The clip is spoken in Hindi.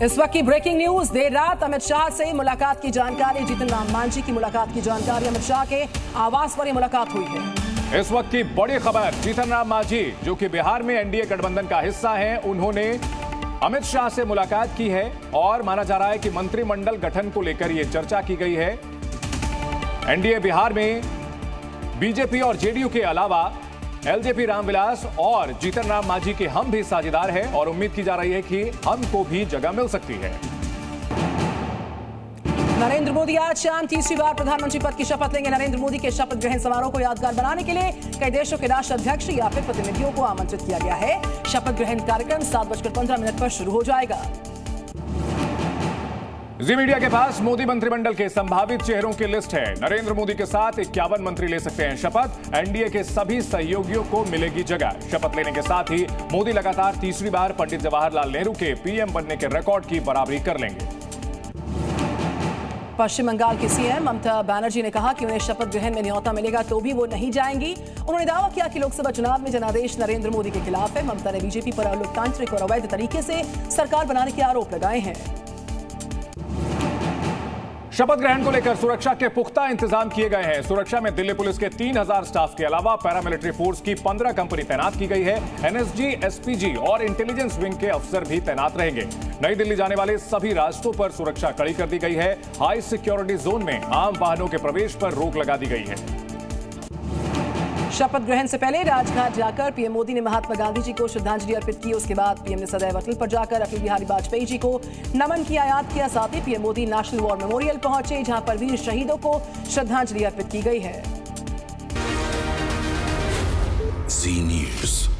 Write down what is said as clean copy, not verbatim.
इस वक्त की ब्रेकिंग न्यूज, देर रात अमित शाह से मुलाकात की जानकारी। जीतन राम मांझी की मुलाकात की जानकारी। अमित शाह के आवास पर यह मुलाकात हुई है। इस वक्त की बड़ी खबर, जीतन राम मांझी जो कि बिहार में एनडीए गठबंधन का हिस्सा हैं, उन्होंने अमित शाह से मुलाकात की है और माना जा रहा है कि मंत्रिमंडल गठन को लेकर यह चर्चा की गई है। एनडीए बिहार में बीजेपी और जेडीयू के अलावा एलजेपी रामविलास और जीतन राम मांझी के हम भी साझेदार हैं और उम्मीद की जा रही है कि हमको भी जगह मिल सकती है। नरेंद्र मोदी आज शाम तीसरी बार प्रधानमंत्री पद की शपथ लेंगे। नरेंद्र मोदी के शपथ ग्रहण समारोह को यादगार बनाने के लिए कई देशों के राष्ट्राध्यक्ष या फिर प्रतिनिधियों को आमंत्रित किया गया है। शपथ ग्रहण कार्यक्रम 7:15 पर शुरू हो जाएगा। जी मीडिया के पास मोदी मंत्रिमंडल के संभावित चेहरों की लिस्ट है। नरेंद्र मोदी के साथ 51 मंत्री ले सकते हैं शपथ। एनडीए के सभी सहयोगियों को मिलेगी जगह। शपथ लेने के साथ ही मोदी लगातार तीसरी बार पंडित जवाहरलाल नेहरू के पीएम बनने के रिकॉर्ड की बराबरी कर लेंगे। पश्चिम बंगाल की सीएम ममता बनर्जी ने कहा कि उन्हें शपथ ग्रहण में न्योता मिलेगा तो भी वो नहीं जाएंगी। उन्होंने दावा किया कि लोकसभा चुनाव में जनादेश नरेंद्र मोदी के खिलाफ है। ममता ने बीजेपी पर अलोकतांत्रिक और अवैध तरीके से सरकार बनाने के आरोप लगाए हैं। शपथ ग्रहण को लेकर सुरक्षा के पुख्ता इंतजाम किए गए हैं। सुरक्षा में दिल्ली पुलिस के 3000 स्टाफ के अलावा पैरामिलिट्री फोर्स की 15 कंपनी तैनात की गई है। एनएसजी, एसपीजी और इंटेलिजेंस विंग के अफसर भी तैनात रहेंगे। नई दिल्ली जाने वाले सभी रास्तों पर सुरक्षा कड़ी कर दी गई है। हाई सिक्योरिटी जोन में आम वाहनों के प्रवेश पर रोक लगा दी गई है। शपथ ग्रहण से पहले राजघाट जाकर पीएम मोदी ने महात्मा गांधी जी को श्रद्धांजलि अर्पित की। उसके बाद पीएम ने सदैव अटल पर जाकर अटल बिहारी वाजपेयी जी को नमन किया, याद किया। साथ ही PM Modi national war memorial पहुंचे, जहां पर वीर शहीदों को श्रद्धांजलि अर्पित की गई है। Zee news.